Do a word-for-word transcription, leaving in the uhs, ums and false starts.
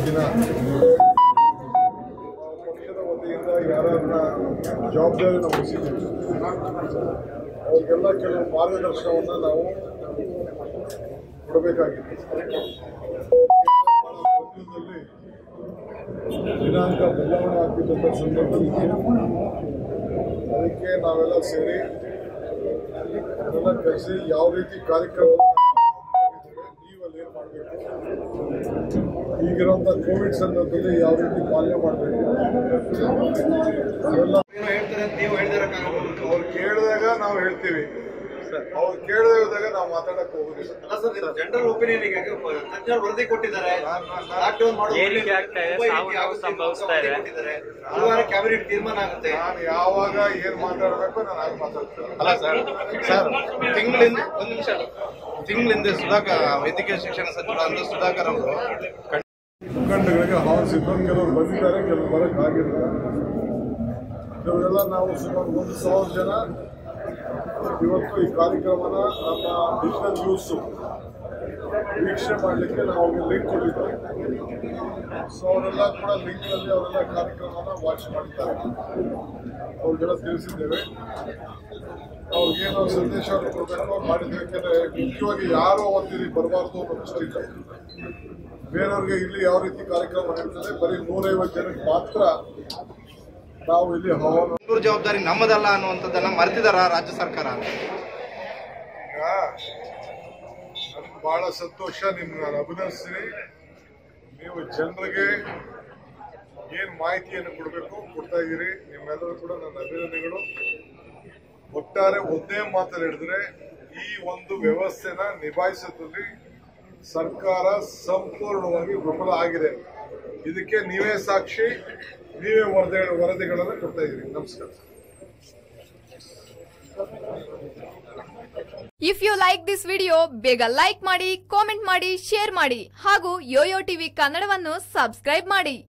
ದಿನ ಪಕ್ಷದ ವತಿಯಿಂದ ಯಾರನ್ನ ಜವಾಬ್ದಾರಿನ ವಹಿಸಿದ್ದೀವಿ ಅವ್ರಿಗೆಲ್ಲ ಕೆಲವು ಮಾರ್ಗದರ್ಶನವನ್ನು ನಾವು ಕೊಡಬೇಕಾಗಿದೆ. ರಾಜ್ಯದಲ್ಲಿ ದಿನಾಂಕ ಬದಲಾವಣೆ ಆಗ್ತಿದ್ದಂಥ ಸಂದರ್ಭದಲ್ಲಿ ಅದಕ್ಕೆ ನಾವೆಲ್ಲ ಸೇರಿ ಅದೆಲ್ಲ ಕರೆಸಿ ಯಾವ ರೀತಿ ಕಾರ್ಯಕ್ರಮ ನೀವಲ್ಲಿ ಏನು ಮಾಡಬೇಕು, ಈಗಿರುವಂಥ ಕೋವಿಡ್ ಸಂದರ್ಭದಲ್ಲಿ ಯಾವ ರೀತಿ ಪಾಲನೆ ಮಾಡಬೇಕು ಅದೆಲ್ಲ ಅವ್ರು ಕೇಳಿದಾಗ ನಾವು ಹೇಳ್ತೀವಿ, ಅವ್ರು ಕೇಳದೇ ಇದ್ದಾಗ ನಾವು ಮಾತಾಡಕ್ ಹೋಗುದಿಲ್ಲ. ಜನರಲ್ ಒಪಿನಿಯನ್ ತಜ್ಞರು ವರದಿ ಕೊಟ್ಟಿದ್ದಾರೆ, ಕ್ಯಾಬಿನೆಟ್ ತೀರ್ಮಾನ ಆಗುತ್ತೆ. ನಾನು ಯಾವಾಗ ಏನ್ ಮಾತಾಡಬೇಕು ನಾನು ಆಗ ಮಾತಾಡ್ತೇನೆ. ಅಲ್ಲ ಸರ್ ಸರ್ ತಿಂಗಳಿಂದ ಒಂದು ನಿಮಿಷ ತಿಂಗಳಿಂದ ಸುಧಾಕರ್ ವೈದ್ಯಕೀಯ ಶಿಕ್ಷಣ ಸಚಿವರಾದ ಸುಧಾಕರ್ ಅವರು ಮುಖಂಡಗಳಿಗೆ ಆಹ್ವಾನಿಸಿದ್ರು. ಕೆಲವರು ಬಂದಿದ್ದಾರೆ, ಕೆಲವರು ಬರಕ್ ಆಗಿರಲಿಲ್ಲ. ಕೆಲವರೆಲ್ಲ ನಾವು ಸುಮಾರು ಒಂದು ಸಾವಿರ ಜನ ಇವತ್ತು ಈ ಕಾರ್ಯಕ್ರಮನ ನಮ್ಮ ಡಿಜಿಟಲ್ ನ್ಯೂಸ್ ವೀಕ್ಷಣೆ ಮಾಡಲಿಕ್ಕೆ ನಾವು ಅವ್ರಿಗೆ ಲಿಂಕ್ ಕೊಟ್ಟಿದ್ದೇವೆ. ಸೊ ಅವರೆಲ್ಲ ಕೂಡ ಲಿಂಕ್ನಲ್ಲಿ ಅವರೆಲ್ಲ ಕಾರ್ಯಕ್ರಮನ ವಾಚ್ ಮಾಡಿದ್ದಾರೆ. ಅವ್ರಿಗೆಲ್ಲ ತಿಳಿಸಿದ್ದೇವೆ, ಅವ್ರಿಗೇನೋ ಸಂದೇಶವನ್ನು ಕೊಡಬೇಕು ಮಾಡಿದ್ದೇವೆ. ಯಾಕೆಂದರೆ ಮುಖ್ಯವಾಗಿ ಯಾರೋ ಒಂದಿಲ್ಲಿ ಬರಬಾರ್ದು ಅನ್ನೋದಷ್ಟೇ ಇಲ್ಲ. ಬೇರೆಯವ್ರಿಗೆ ಇಲ್ಲಿ ಯಾವ ರೀತಿ ಕಾರ್ಯಕ್ರಮ ನಡೀತದೆ, ಬರೀ ನೂರೈವತ್ತು ಜನಕ್ಕೆ ಮಾತ್ರ ನಾವು ಇಲ್ಲಿ ಹವಾಮಾನ ಜವಾಬ್ದಾರಿ ನಮ್ಮದಲ್ಲ ಅನ್ನುವಂಥದ್ದನ್ನ ಮರೆತಿದಾರ ರಾಜ್ಯ ಸರ್ಕಾರ. ಈಗ ನನಗೆ ಬಹಳ ಸಂತೋಷ, ನಿಮ್ಗೆ ನಾನು ಅಭಿನಂದಿಸ್ತೀನಿ. ನೀವು ಜನರಿಗೆ ಏನು ಮಾಹಿತಿಯನ್ನು ಕೊಡಬೇಕು ಕೊಡ್ತಾ ಇದ್ದೀರಿ. ನಿಮ್ಮೆಲ್ಲರೂ ಕೂಡ ನನ್ನ ಅಭಿನಂದನೆಗಳು. ಒಟ್ಟಾರೆ ಒಂದೇ ಮಾತನ್ನು ಹೇಳಿದ್ರೆ ಈ ಒಂದು ವ್ಯವಸ್ಥೆನ ನಿಭಾಯಿಸೋದ್ರಲ್ಲಿ ಸರ್ಕಾರ ಸಂಪೂರ್ಣವಾಗಿ ವಿಫಲ ಆಗಿದೆ. ಇದಕ್ಕೆ ನೀವೇ ಸಾಕ್ಷಿ, ನೀವೇ ವರದಿ ವರದಿಗಳನ್ನು ಕೊಡ್ತಾ ಇದ್ದೀರಿ. ನಮಸ್ಕಾರ. If you like this video ಬೇಗ ಲೈಕ್ ಮಾಡಿ, ಕಾಮೆಂಟ್ ಮಾಡಿ, ಶೇರ್ ಮಾಡಿ ಹಾಗೂ ಯೋಯೋ ಟಿವಿ ಕನ್ನಡವನ್ನು ಸಬ್ಸ್ಕ್ರೈಬ್ ಮಾಡಿ.